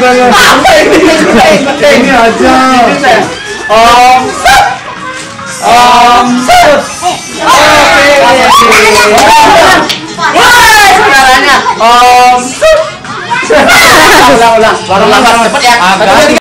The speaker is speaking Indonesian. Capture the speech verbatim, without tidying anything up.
Ini aja. Om. Om. Oke. Suaranya. Om. Ulang ulang. Baru lambat cepet ya.